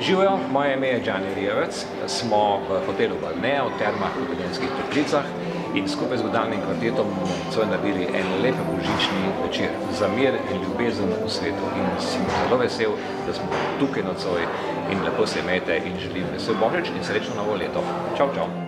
Živijo, moje ime je Đani Rijevec, smo v hotelu Balnea v Termah v Velenjskih Toplicah in skupaj z godalnim kvartetom bomo nocoj naredili en lep božični večer za mir in ljubezen v svetu. In sem zelo vesel, da smo tukaj nocoj in lepo se imejte in želim vesel božič in srečno novo leto. Čau, čau!